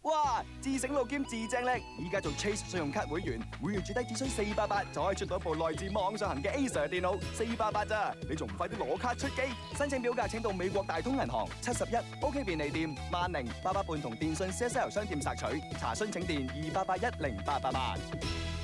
哇！自醒目兼自正叻，依家做 Chase 信用卡會員，每月最低只需488就可以出到一部來自網上行嘅 Acer 電腦，488咋？你仲唔快啲攞卡出機？申請表格請到美國大通銀行71 OK 便利店、萬寧、88伴同電信 CSL 商店索取。查詢請電28810888。